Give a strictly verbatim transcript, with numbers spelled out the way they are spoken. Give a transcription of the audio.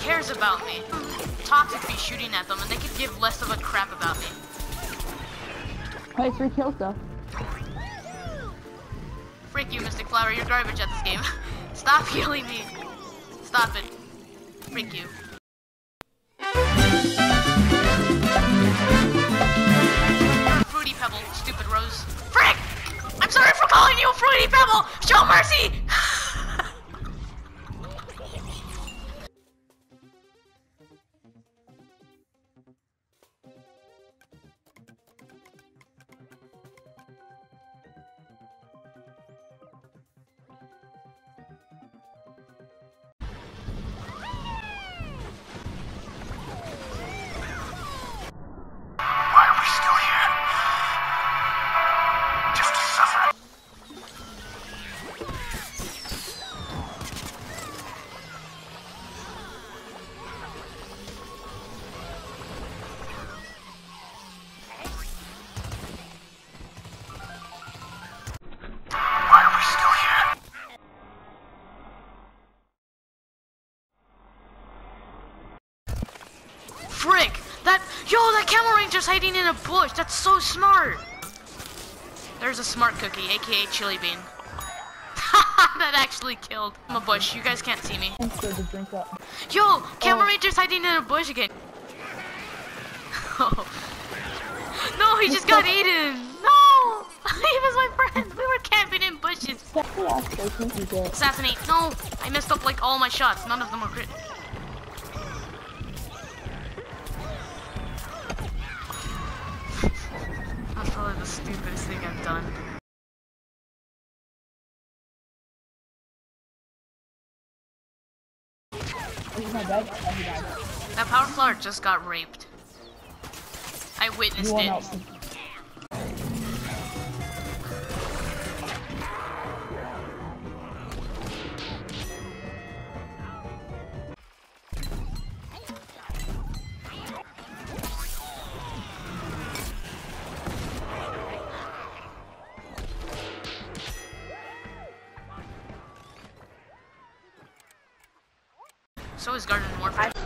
cares about me? Toxic be shooting at them and they could give less of a crap about me. Hey, three kills though. Freak you, Mystic Flower, you're garbage at this game. Stop killing me. Stop it. Freak you. Fruity Pebble, stupid Rose. Frick! I'm sorry for calling you a Fruity Pebble! Show mercy! Frick! That- Yo, that Camel Ranger's hiding in a bush! That's so smart! There's a smart cookie, aka Chili Bean. That actually killed. I'm a bush, you guys can't see me. Yo! Camel oh. Ranger's hiding in a bush again! No, he just got eaten! No! He was my friend! We were camping in bushes! Assassinate! No! I messed up like all my shots, none of them were crit. That's probably the stupidest thing I've done. That Power Flower just got raped. I witnessed it. So is Garden Warfare.